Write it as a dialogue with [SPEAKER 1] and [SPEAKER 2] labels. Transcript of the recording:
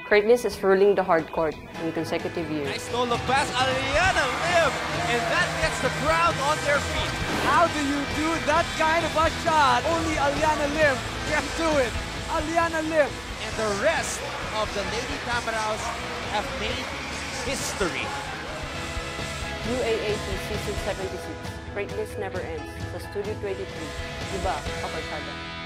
[SPEAKER 1] Greatness is ruling the hardcourt in consecutive years.
[SPEAKER 2] Nice no-look pass, Aliana Lim, and that gets the crowd on their feet.
[SPEAKER 3] How do you do that kind of a shot? Only Aliana Lim can do it. Aliana Lim.
[SPEAKER 2] And the rest of the Lady Tamaraos have made history.
[SPEAKER 1] UAAP Season 76. Greatness never ends. Sa Studio 23. Iba, Kaparsada.